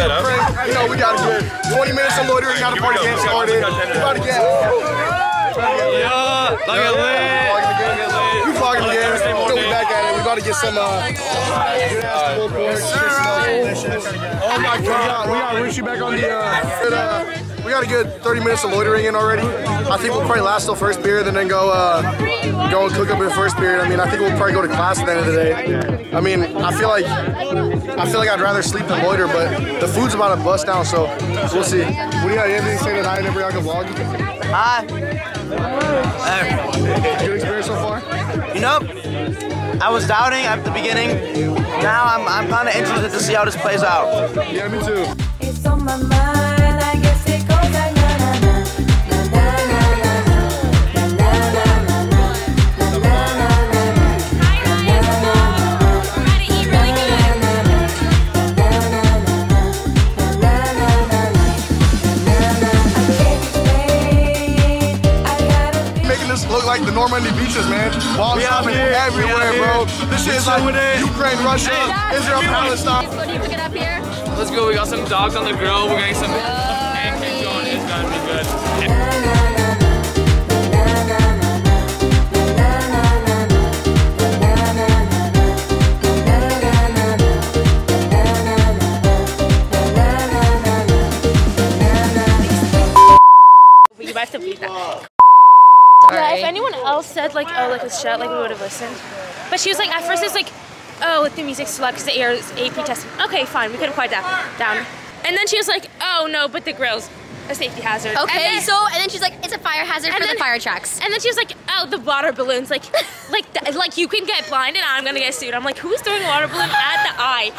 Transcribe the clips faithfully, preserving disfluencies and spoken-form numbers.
it up. You know, we got to get twenty minutes of loitering, got to party game started. We about to get. Yeah, look at lit. We vlogging the game. You know, we back at it. We about to get some uh, good ass pulled pork. Oh my God, we got Richie back on the. Uh, we got a good thirty minutes of loitering in already. I think we'll probably last till first period and then go uh, go and cook up in the first period. I mean, I think we'll probably go to class at the end of the day. I mean, I feel like I feel like I'd rather sleep than loiter, but the food's about to bust down, so we'll see. What do you got? Anything to say to Night and Brianna vlog? Hi. Good experience so far? You know, I was doubting at the beginning. Now I'm I'm kind of interested to see how this plays out. Yeah, me too. It's on my mind. I guess it goes like na na na na na na na na na na Making this look like the Normandy beaches, man. Bombs dropping everywhere, bro. This shit is like Ukraine, Russia, Israel, Palestine. What do you pick it up here? Let's go. We got some dogs on the grill. We're getting some pancakes going. It's gonna be good. You have to beat that. Yeah, if anyone else said like, oh, like a shut, like we would have listened. But she was like, at first it's like, oh, with the music's too loud because the air is A P testing. Okay, fine, we could have quiet down. down. And then she was like, oh no, but the grill's a safety hazard. Okay, and then, so and then she's like, it's a fire hazard for then, the fire trucks. And then she was like, oh, the water balloons, like, like, th like you can get blind and I'm gonna get sued. I'm like, who's throwing a water balloon at the eye?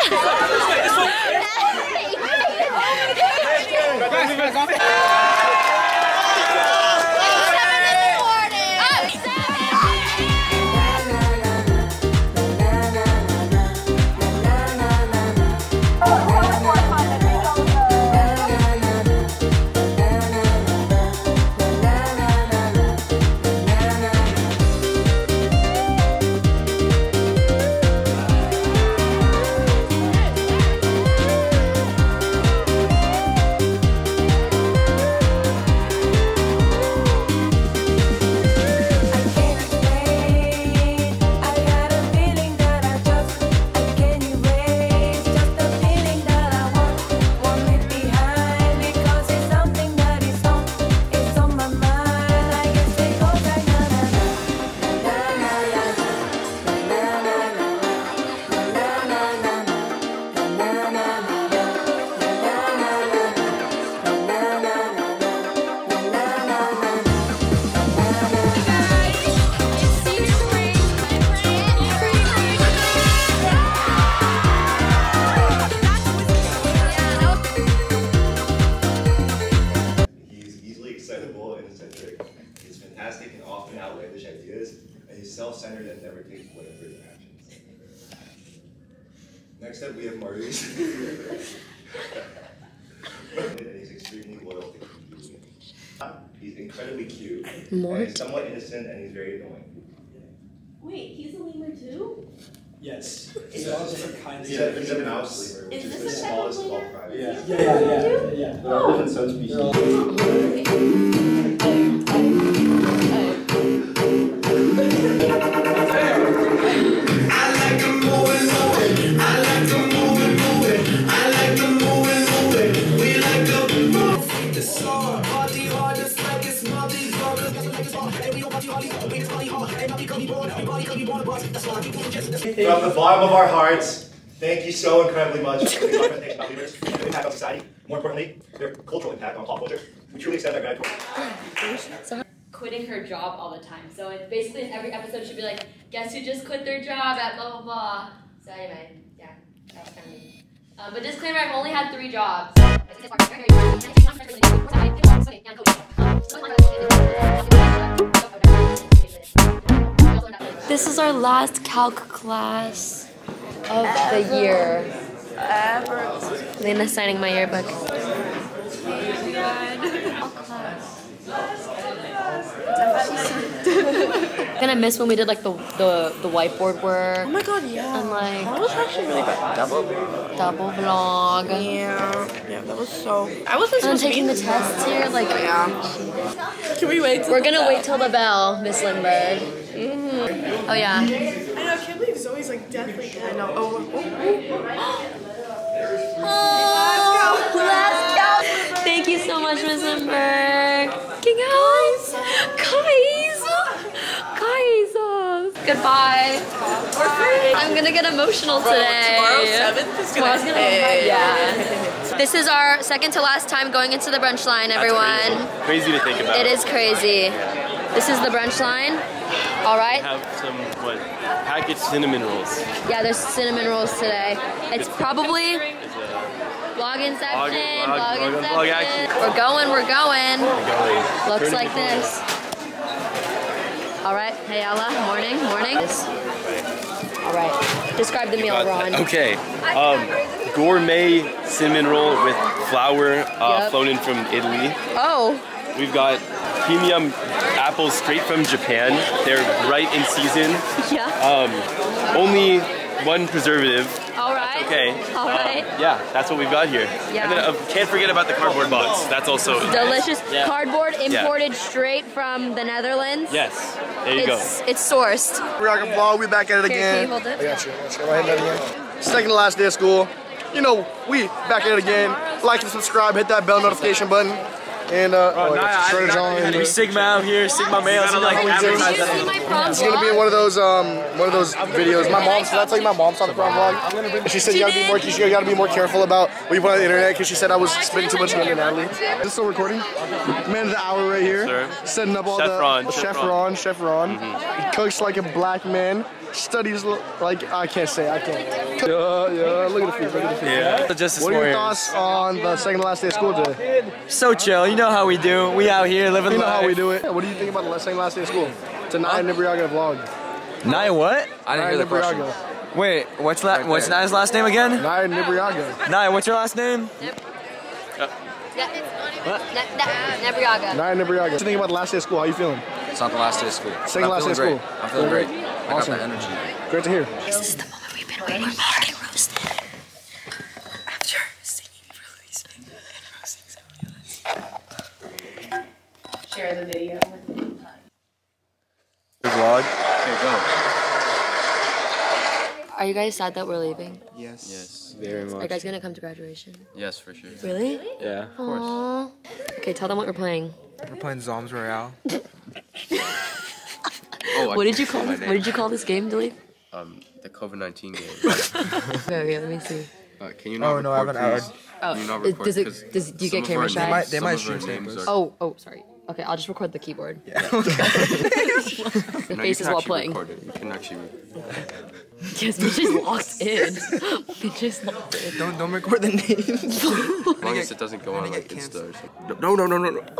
And often outlandish ideas, and he's self-centered and never takes credit for his actions. Next up, we have Maurice. And he's extremely loyal to Kiwi. He's incredibly cute, and he's somewhat innocent, and he's very annoying. Wait, he's a lemur too? Yes. He's all different kinds he's of a, he's a mouse lemur, which is, is the smallest of all primates. Yeah, yeah, yeah. yeah, yeah. There are different subspecies. From the bottom of our hearts, thank you so incredibly much for the presentation about leaders, their impact on society, more importantly, their cultural impact on pop culture. We truly extend our gratitude. Quitting her job all the time. So it basically in every episode she'd be like, guess who just quit their job at blah blah blah. So anyway, yeah, that was kind of me. Um, but disclaimer, I've only had three jobs. This is our last calc class of the year. Ever. Lena's signing my yearbook. Gonna miss when we did like the the, the whiteboard work. Oh my god, yeah. And like that was actually really good. Double double vlog. Yeah. Yeah, that was so I wasn't And supposed to taking be the tests here, like yeah. Can we wait till we're the gonna bell? wait till the bell, Miss Lindbergh. Mm-hmm. Oh yeah. I know, I can't believe Zoe's like deathly dead. I know. Oh, oh, oh. Let's go. Thank you so much, Miss Lindbergh. King House. Guys. Guys. Goodbye. I'm gonna get emotional today. Tomorrow seventh is gonna Tomorrow's gonna hit. Yeah. This is our second to last time going into the brunch line, everyone. Crazy to think about. It is crazy. This is the brunch line. All right. We have some, what, packaged cinnamon rolls. Yeah, there's cinnamon rolls today. It's probably vlog inception, Vlog- vlog vlog- inception. vlog action. We're going, we're going. We're going. Looks Turning like the corner. this. All right, hey Ella, morning, morning. All right, describe the meal, Ron. Okay, um, gourmet cinnamon roll with flour uh, Yep. flown in from Italy. Oh. We've got premium apples straight from Japan. They're right in season. Yeah. Um, only one preservative. All right. Okay. All right. Um, yeah, that's what we've got here. Yeah. And then uh, can't forget about the cardboard box. That's also Delicious Yeah. cardboard Yeah. imported straight from the Netherlands. Yes. There you it's, It's sourced. We're gonna vlog. We back at it Here, again. can you hold it? I got you. I got you. Go ahead and do it again. Second to last day of school. You know, we back at it again. Like and subscribe. Hit that bell notification button. And uh, oh, yeah, Shredder John. We Sigma out here, Sigma males. Like Did you see my prom It's gonna be in one of those um one of those videos. My mom, did I tell you my mom saw the prom vlog? And she said you gotta be more you gotta be more careful about what you put on the internet because she said I was spending too much money on Natalie. Is this still recording? Man of the hour right here. Sir. Setting up all Chef the Ron, Chef Chef Ron, Ron. Chef Ron. He cooks like a black man. Studies lo- like I can't say I can't. Yeah, yeah. Look at the food. Look at the food. Yeah. The Justice What are your Warriors. thoughts on the second to last day of school today? So chill. You know how we do. We out here living You know life. how we do it. What do you think about the second to last day of school? It's a Naya Nibriaga vlog. Naya what? I didn't hear the question. Wait, what's la what's Naya's last name again? Naya Nibriaga. Naya, what's your last name? What? Nebriaga. Naya Nibriaga. What do you think about the last day of school? How you feeling? It's not the last day of school. Second I'm last day of feeling school. great. I'm feeling great. I got Awesome. that energy. Great to hear. This is the moment we've been waiting for. Getting roasted. After singing releasing and roasting somebody else. Share the video. Vlog. Okay, go. Are you guys sad that we're leaving? Yes. Yes, very Are you much. guys gonna come to graduation? Yes, for sure. Really? Yeah. Aww. Okay, tell them what we're playing. We're playing Zoms Royale. Oh, I What did can't you say call my this? name. What did you call this game, Dilip? Um, the COVID nineteen game. Okay, okay, let me see. Uh, can you not Oh, no, I record, haven't please? Oh, Can you not it- record? does it- 'Cause does- do you some get of camera our shy? names- They might- they some might of our stream names snipers. are- Oh, oh, sorry. Okay, I'll just record the keyboard. Yeah, okay. The No, you faces can while actually playing. record it. You can actually. Yes, Mitch is locked in. Mitch is locked in. Don't don't record the names. As long as it doesn't go on like Insta or something. No, no, no, no, no.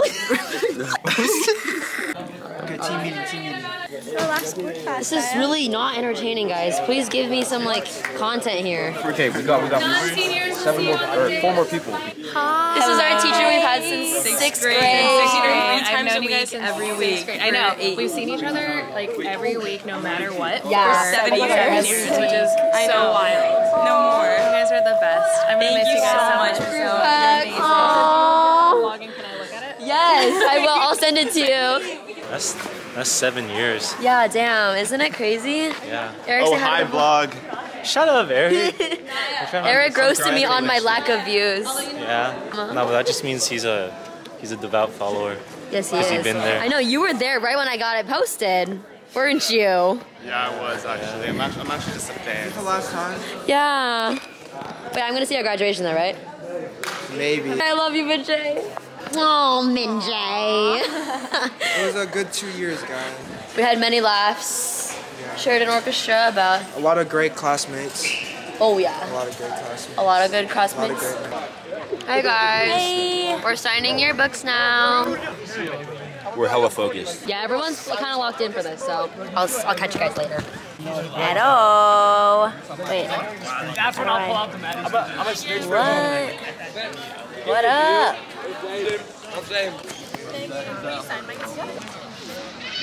Okay, team meeting, team meeting. This is really not entertaining, guys. Please give me some like content here. Okay, we got we got seven more or four more people. This is our teacher we've had since sixth grade. Sixth grade. I've known you guys every week. I know. For eight We've seen each other like every week, no matter what. Yeah. For seventy-seven years, which is so wild. No more. You guys are the best. I'm gonna Thank miss you you guys so so much much. for So so amazing. Aww. Vlogging, can I look at it? Yes, I will. I'll send it to you. That's that's seven years. Yeah, damn. Isn't it crazy? Yeah. Eric, oh say hi hi to the vlog. Shut up, Eric. Eric roasted me on my lack of views. Yeah. No, but that just means he's a he's a devout follower. Yes, he Has is. he been there? I know you were there right when I got it posted, weren't you? Yeah, I was actually. I'm actually, I'm actually just a fan. The last time? Yeah. Wait, I'm gonna see our graduation though, right? Maybe. I love you, Minjay. Oh, Minjay. It was a good two years, guys. We had many laughs. Shared an orchestra about. A lot of great classmates. Oh yeah. A lot of great classmates. A lot of good A lot of classmates. great. Hi guys. Hey. We're signing your books now. We're hella focused. Yeah, everyone's kind of locked in for this, so I'll I'll catch you guys later. Hello. Wait. That's when I'll pull out the medicine. I'm a, I'm a stage What? What up?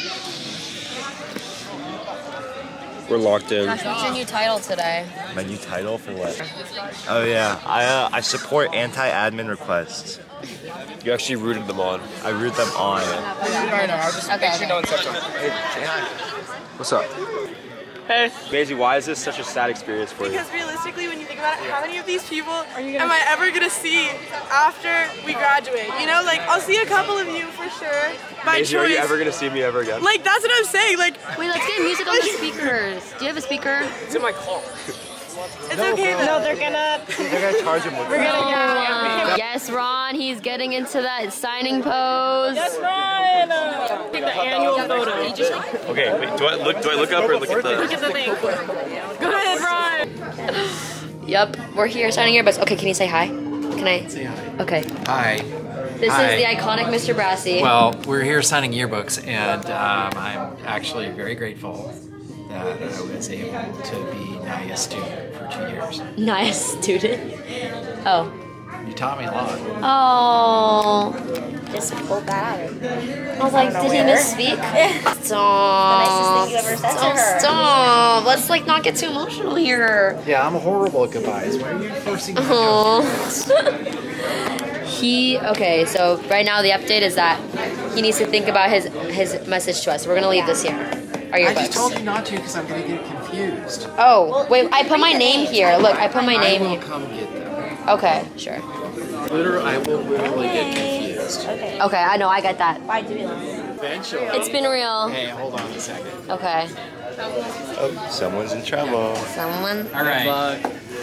We're locked in. What's your new title today? My new title for what? Oh yeah, I uh, I support anti-admin requests. You actually rooted them on. I root them on. I know. I'll just Okay, make sure no one steps on. Hey, say hi. What's up? Hey. Maisie, why is this such a sad experience for you? Because realistically, when you think about it, how many of these people am I ever gonna see after we graduate? You know, like I'll see a couple of you for sure. By Maisie, are choice. you ever gonna see me ever again? Like that's what I'm saying. Like Wait, let's get music on the speakers. Do you have a speaker? It's in my car. it's okay though. No, they're gonna. They're gonna charge him with We're gonna Uh, yes, Ron, he's getting into that signing pose. Yes, Ryan. Uh, the annual photo. Okay, wait, do I look do I look up or look at the Look at the thing. Go ahead, Ryan. Yep, we're here signing your books. Okay, can you say hi? Can I? Say hi. Okay. Hi. This Hi. is the iconic Mister Brassy. Well, we're here signing yearbooks, and um, I'm actually very grateful that I was able to be N I A student for two years. Nice student. Oh. You taught me a lot. Oh. Just pulled that out. I was like, did he misspeak? Stop. The nicest thing you ever said to Stop, her. Stop. Let's like not get too emotional here. Yeah, I'm horrible at goodbyes. Why are you forcing me to go Oh. He okay. So right now the update is that he needs to think about his his message to us. We're gonna leave this here. Are your I just books? told you not to because I'm going to get confused. Oh wait, I put my name here. Look, I put my name I will here. come get them. Okay, sure. Literally, I will literally get confused. Okay. Okay, I know. I got that. Why do we love Eventually. It's been real. Hey, hold on a second. Okay. Oh, someone's in trouble. Someone. All right.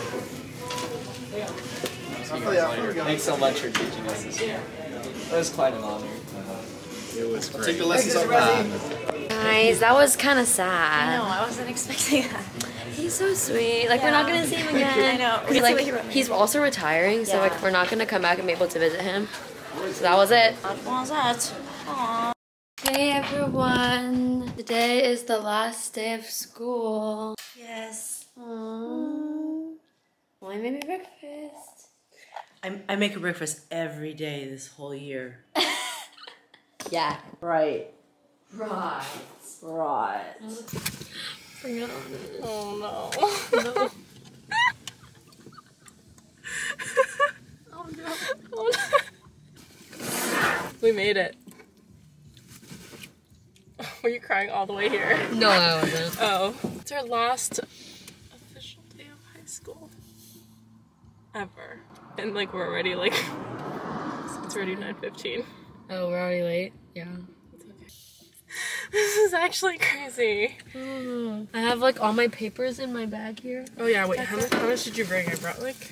See you guys later. Thanks so much for teaching us this year. It was quite an honor. It was great. Take the lessons up. Um, Guys, that was kind of sad. No, I wasn't expecting that. He's so sweet. Like, we're not going to see him again. I know. He's, like, he's also retiring, so, Yeah. like, we're not going to come back and be able to visit him. So that was it. What was that? Aww. Hey, everyone. Today is the last day of school. Yes. Aww. Why made me breakfast? I, I make a breakfast every day this whole year. Yeah. Right. Right. Right. Bring it on. Oh no. No. Oh no. Oh no. We made it. Were you crying all the way here? No, I wasn't. Oh. It's our last official day of high school. Ever. And like we're already like it's already nine fifteen. Oh, we're already late? Yeah. This is actually crazy. Mm. I have like all my papers in my bag here. Oh yeah, wait, how much, how much did you bring? I brought like...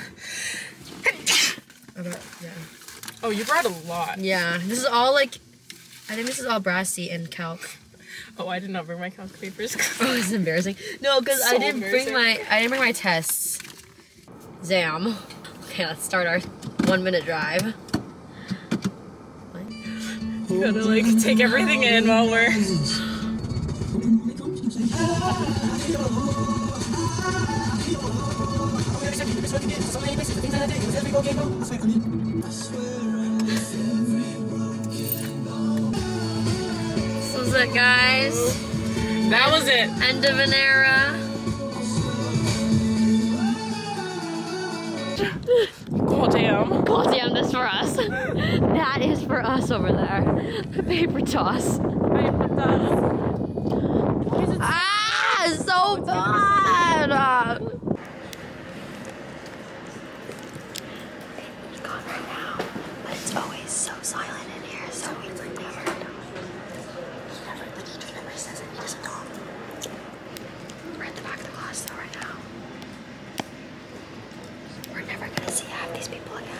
About, yeah. Oh, you brought a lot. Yeah, this is all like, I think this is all Brassy and calc. Oh, I did not bring my calc papers. Oh, it's embarrassing. No, because So I didn't embarrassing. bring my, I didn't bring my tests. Zam. Okay, let's start our one minute drive. You gotta like take everything in while we're... This was it, guys. That was it. End of an era. Oh damn. God damn, this for us. That is for us over there. The paper toss. Paper toss. Ah, it's so bad. It's gone right now, but it's always so silent in here, so we never know. He never, but he just never says it. He doesn't talk. We're at the back of the class though right now. We're never gonna see half these people again.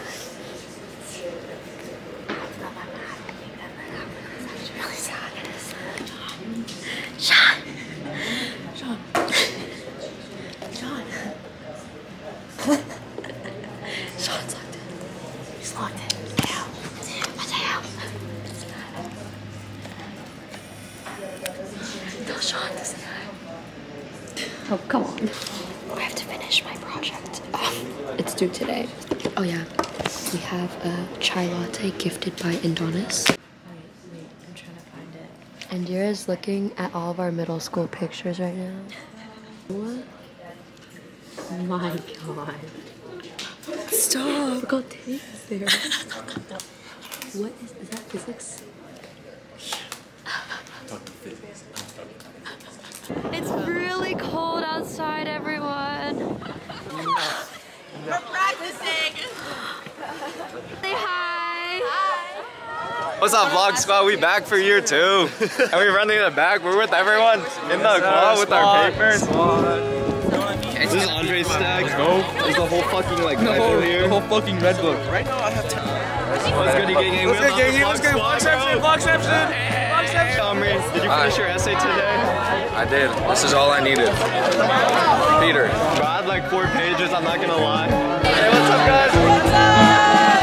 I'm not that mad. I think that might happen. It's actually really sad. It is. Sean! Sean! Sean! Sean's locked in. He's locked in. Mateo! Mateo! No, Sean doesn't have. Oh, come on. I have to finish my project. Oh, it's due today. Oh yeah, we have a chai latte gifted by Indonis. Wait, wait, I'm trying to find it. Indira's looking at all of our middle school pictures right now. What? Oh my god. Stop! Look how Tate's there. What is, is that physics? It's really cold outside, everyone. We're practicing. Say hi. What's up, Vlog Squad? We back for year two. And we're running in the back. We're with everyone in the club with our papers. This is Andre's stack. Let's go. There's the whole fucking like Red Bull here. The whole fucking Red Book. Right now I have time. What's good, you gang? What's good, gang? What's good? Vlogception, Vlogception, Vlogception. Omri, did you finish your essay today? I did. This is all I needed. Peter. Bro, I had like four pages, I'm not gonna lie. Hey, what's up, guys? What's up?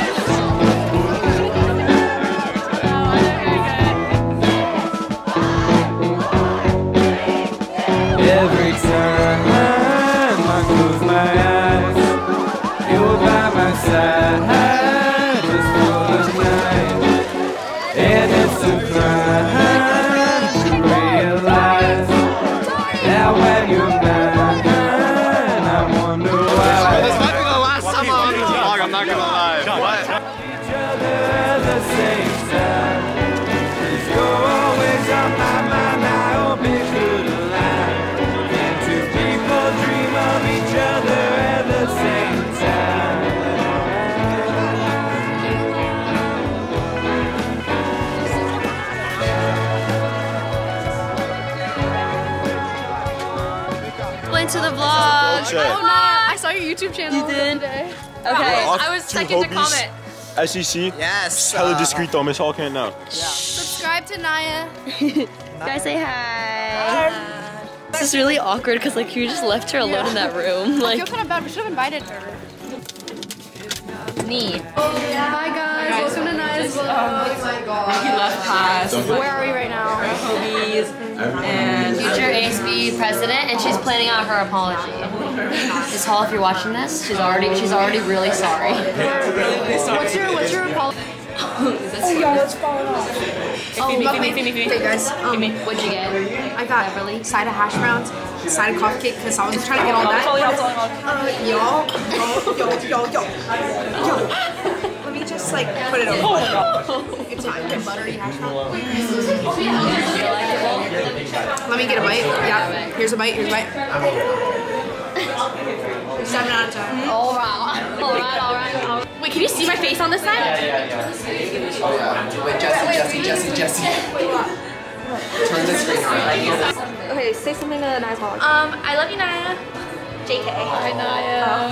Every time I close my eyes, you're by my side, just for the night. And it's a crime to realize that when you're mine, I wonder why. This might be the last time I'm on this vlog, I'm not gonna lie. What? Each other at the same time, 'cause you're always on my mind. I hope it could align. Dream of each other at the same time. Went to the vlog. Bullshit. Oh no, I saw your YouTube channel. You did? Okay, I was Two second to Hobies. comment. S E C? Yes. Hella discreet though, Miss Hall can't know. Subscribe to Naya. Guys, say hi. This is really awkward because like you just left her alone in that room. I Like feel kind of bad. We should have invited her. neat. Hi guys, welcome to Naya's vlog. Oh my god. He left class. Where are we right now? Hobies and Future A S B president, and she's planning out her apology. Miss Hall, if you're watching this, she's already she's already really sorry. What's your what's your apology? Oh yeah, it's falling off. Oh, Feed me, lovely. feed me, feed me. Hey guys, um, what'd you get? I got really side of hash browns, side of coffee cake because I was trying to get all that. Uh, y'all, yo, yo, yo, yo. Let me just like put it over. It's fine. Buttery hash brown. Let me get a bite. Yeah, here's a bite. Here's a bite. Seven out of ten. All right, all right, all right. All right. Wait, can you see my face on this side? Yeah, yeah, yeah. Oh yeah. Wait, Jesse, Jesse, Jesse, Jesse. Turn the screen around. Okay, say something to Naya's vlog. Um, I love you, Naya. J K. Hi, Naya.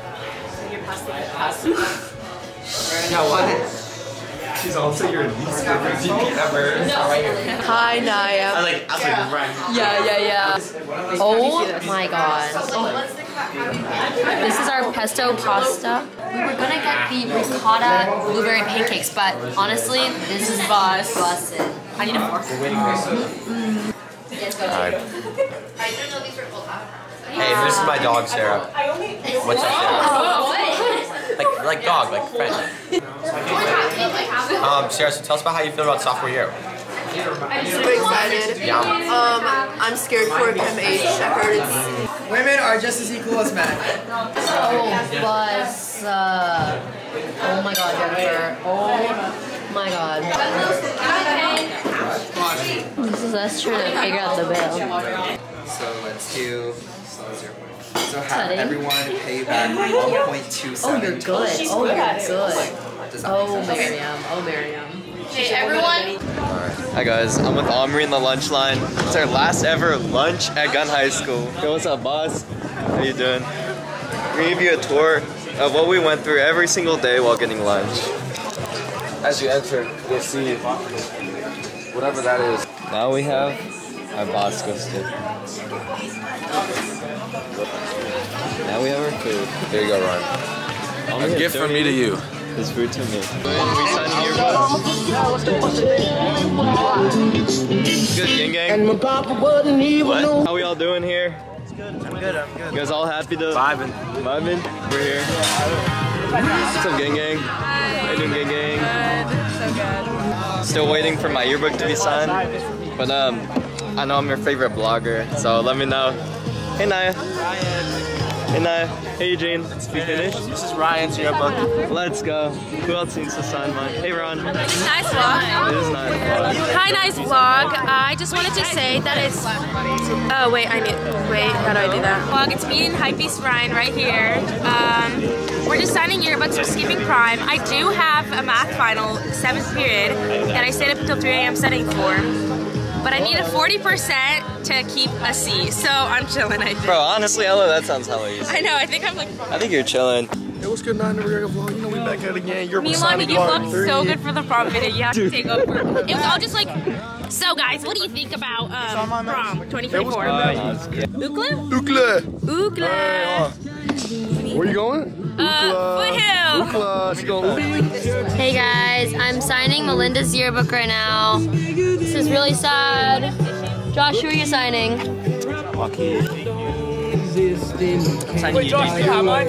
Yeah, what? She's also your least favorite V P ever. Hi, Naya. I like, I was like, right. Yeah, yeah, yeah. Oh my god. This is our pesto pasta. We were gonna get the ricotta blueberry pancakes, but honestly, this is bus. Busted. I need a fork. Alright. Hey, this is my dog, Sarah. What's up, Sarah? Like, like dog, like friend. Um, Sarah, so tell us about how you feel about sophomore year. I'm super excited. Yeah. Um, I'm scared for Chem H. I heard it's... Women are just as equal as men. Oh, bus. Uh, oh my god, Jennifer. Oh my god. This is us trying to figure out the bill. So let's do... So have Cutting. everyone pay back one point two seven. Oh, you're good. Oh, you're good. Does that Oh, make sense? Miriam. Oh, Miriam. Hey, everyone. Hi guys, I'm with Omri in the lunch line. It's our last ever lunch at Gun High School. Yo, what's up, boss? How you doing? We gave you a tour of what we went through every single day while getting lunch. As you enter, you'll see whatever that is. Now we have our Bosco stick. Now we have our food. There you go, Ryan. Omri A gift from me to you. His food to me. We signed Good, gang gang. And my papa wasn't even what? How we all doing here? It's good. I'm good. I'm good. You guys all happy to vibing? Vibing. We're here. What's up, gang gang? How you doing, gang gang? Good. So good. Still waiting for my yearbook to be signed. But um, I know I'm your favorite blogger, so let me know. Hey Naya. Hey Naya. Hey Eugene. Let's be finished. This is Ryan's yearbook. Let's go. Who else needs to sign mine? Hey Ron. Nice vlog. It is nice vlog. Hi, nice vlog. Uh, I just wanted to say that it's. Oh wait, I need. Wait, how do I do that? Vlog. It's me and Hypebeast Ryan right here. Um, we're just signing yearbooks for skipping prime. I do have a math final, seventh period, that I stayed up until three A M studying for. But I need a forty percent to keep a C, so I'm chilling, I think. Bro, honestly, Ella, that sounds hella easy. I know, I think I'm like. I think you're chilling. Hey, what's good, Nine? Never vlog. You know we back at it again. You're Meanwhile, you vlogged so good for the prom video. You have to take over. It was all just like, so guys, what do you think about um, prom twenty twenty-four? Ookla? Ookla. Ookla. Where you going? Uh, Foothill. Ookla. She going Hey guys, I'm signing Melinda's yearbook right now. This is really sad. Josh, who are you signing? Lucky. Wait, Josh, do you have mine?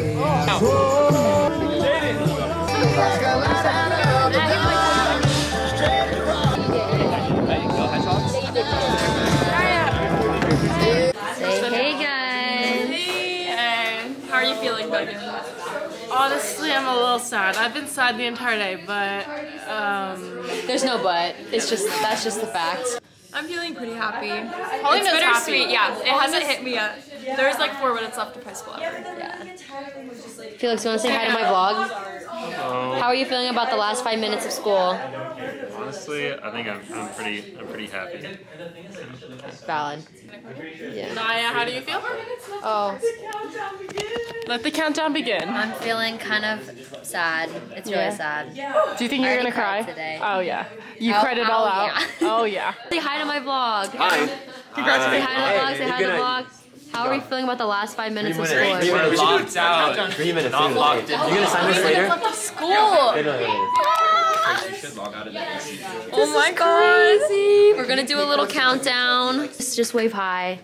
Say hey guys. Hey, how are you feeling, Megan? Honestly, I'm a little sad. I've been sad the entire day, but um. There's no but. It's just that's just the fact. I'm feeling pretty happy. Holly It's knows bittersweet, happy. yeah. It Holly hasn't knows- hit me yet. There's like four minutes left of high school ever. Yeah. Felix, you want to say hi to my vlog? How are you feeling about the last five minutes of school? Honestly, I think I'm, I'm pretty I'm pretty happy. Valid. Yeah. Naya, how do you feel? Oh. Let the countdown begin. I'm feeling kind of sad. It's really Yeah. sad. Do you think you're I gonna already cried cry? today. Oh yeah. You Oh, cried it all oh, out. yeah. Oh yeah. Say hi to my vlog. Hi. Congratulations. Say hi to the vlog. Say Hey, hi to the good vlog. How are we feeling about the last five minutes of school? Three minutes. Locked out. Three minutes. Not locked in. You gonna sign this later? School. No, no, no, no. Oh my god. We're gonna do a little countdown. Just, just wave hi.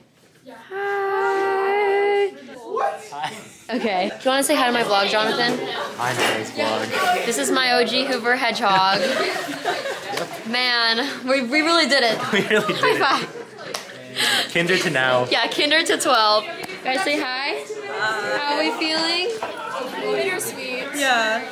Hi. Okay. Do you want to say hi to my vlog, Jonathan? Hi, nice vlog. This is my O G Hoover Hedgehog. Man, we, we really did it. We really did High it. five. Kinder to now. Yeah, kinder to twelve. Guys, say hi. How are we feeling? Bittersweet. Yeah.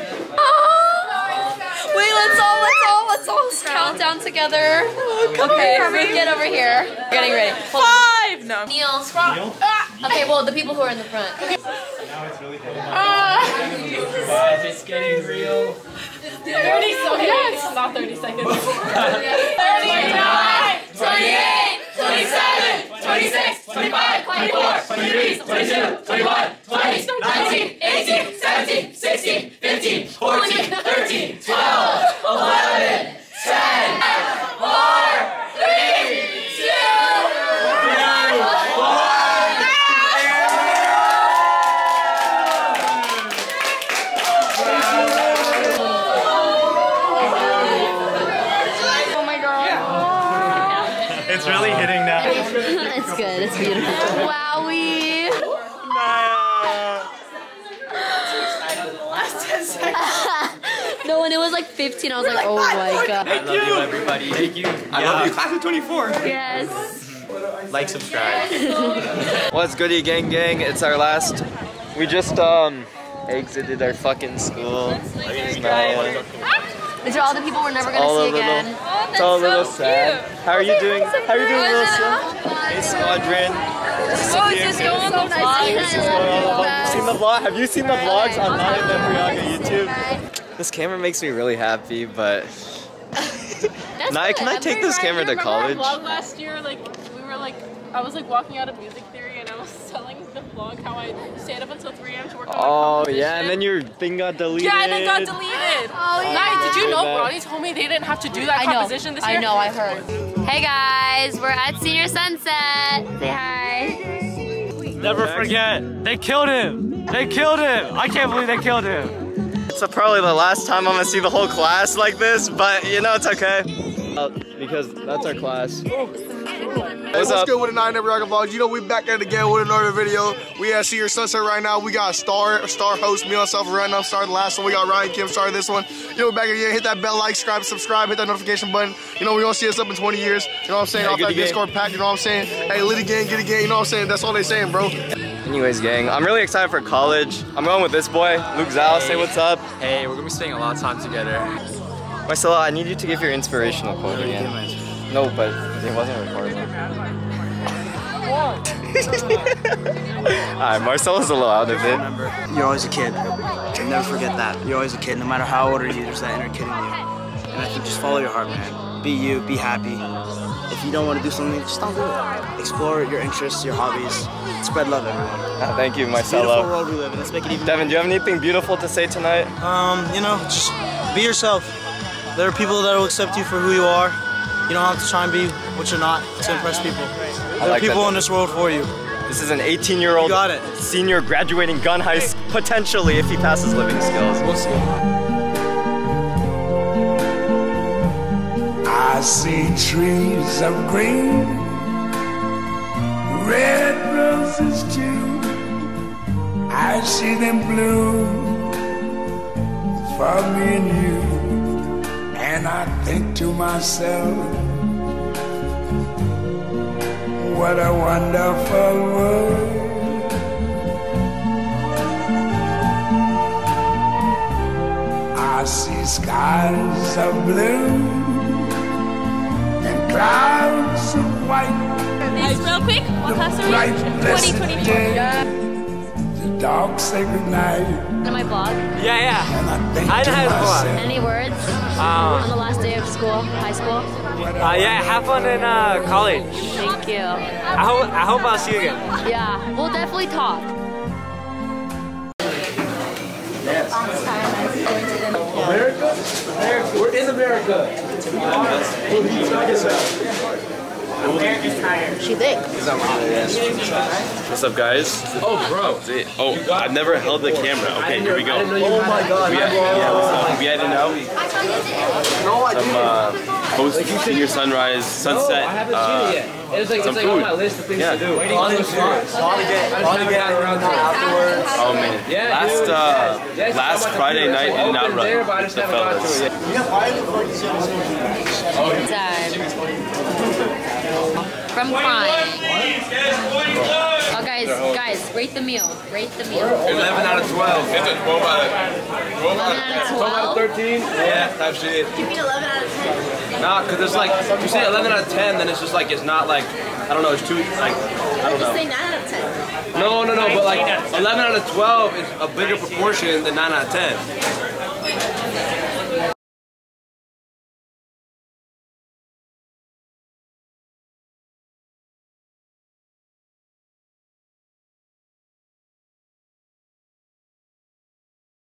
Wait, let's all let's all let's all count down together. Okay, Ruth, get over here. We're getting ready. Five. No. Neil. Ah. Okay, well the people who are in the front. Now it's really good. Guys, it's getting real. thirty seconds. Not thirty seconds. thirty-nine, twenty-eight, twenty-seven, twenty-six, twenty-five, twenty-four, twenty-three, twenty-two, twenty-one, twenty, nineteen, eighteen, seventeen, sixteen, fifteen, fourteen, thirteen, twelve, eleven, ten, four, three, two, one. Oh my god. It's really hitting now. It's good. It's beautiful. Wowie. No, when it was like fifteen, I was like, oh my god. I love you, everybody. Thank you. I love you. Class of twenty-four. Yes. Like, subscribe. What's goody, gang gang? It's our last. We just um exited our fucking school. It's Naya. These are all the people we're never All gonna a see little, again. it's all a little sad. How are you doing? How are you doing, Melissa? Hey, Squadron. Oh, it's just going on the Have you seen the vlog? Have you seen the vlogs on Naya Membriaga YouTube? This camera makes me really happy, but Naya, can I take this camera to college? Vlog last year, like we were like, I was like walking out of music theory, and I was telling the vlog how I stayed up until three A M to work on my Oh composition. yeah, and then your thing got deleted. Yeah, and it got deleted. Oh yeah. Naya, did you know That- Ronnie told me they didn't have to do that I know. composition this year? I know. I heard. Hey guys, we're at Senior Sunset. Say hi. Never forget, they killed him. They killed him. I can't believe they killed him. It's probably the last time I'm gonna see the whole class like this, but you know, it's okay. Uh, because that's our class. Hey, what's up? Good with the Nine Never Rock Vlogs? You know, we back at it again with another video. We at See Your Sunset right now. We got a star, a star host, me, myself, right now. Started the last one. We got Ryan Kim started this one. You know, we're back again. Hit that bell, like, subscribe, subscribe, hit that notification button. You know, we're gonna see us up in twenty years. You know what I'm saying? Yeah, Off that again. Discord pack, you know what I'm saying? Hey, lit again, get again, you know what I'm saying? That's all they saying, bro. Anyways, gang, I'm really excited for college. I'm going with this boy, Luke Zhao. Say what's up. Hey, we're gonna be spending a lot of time together. Marcelo, I need you to give your inspirational quote again. No, but it wasn't recorded. Alright, Marcelo's a little out of it. You're always a kid. Never forget that. You're always a kid. No matter how old are you, there's that inner kid in you. And I think just follow your heart, man. Be you, be happy. If you don't want to do something, just don't do it. Explore your interests, your hobbies. Spread love, everyone. Ah, thank you, Marcelo. It's a beautiful world we live in. Let's make it even Devin, do you have anything beautiful to say tonight? Um, you know, just be yourself. There are people that will accept you for who you are. You don't have to try and be what you're not to impress people. There like are people that. in this world for you. This is an eighteen-year-old got it. senior graduating gun high school, potentially if he passes living skills. We'll see. I see trees of green, red roses too. I see them bloom for me and you. And I think to myself, what a wonderful world. I see skies of blue and clouds of white. Guys, real quick, what class are we in? twenty twenty-four. The dog say goodnight. On my vlog? Yeah, yeah. And I think I to know how to myself, vlog. Any words Um, on the last day of school, high school? Uh, yeah, have fun in uh, college. Thank you. I hope I hope I'll see you again. Yeah, we'll definitely talk. America? America? We're in America. To be honest. She thick. What's up, guys? Oh, bro. Oh, I've never held the camera. Okay, here we go. Oh my God. We had, yeah, what's up? We had an out. Some uh, post senior sunrise, sunset. Uh, It's like, some it's like food. on my list of things Yeah. to do. Waiting On for the the spot. food. Lot to get, lot to get around afterwards. Oh man. Yeah, last dude, uh, yeah. Yeah, last it's on my Friday computer. night It's in and out open run there, but I with just the haven't got to fellas. it Time. From crying. Oh, guys, guys, rate the meal. Rate the meal. eleven out of twelve. It's a twelve out of twelve out of twelve out of thirteen? Yeah, type shit. Give me eleven out of ten. Nah, because it's like, if you say eleven out of ten, then it's just like, it's not like, I don't know, it's too, like, I don't know. Just say nine out of ten. No, no, no, but like, eleven out of twelve is a bigger proportion than nine out of ten.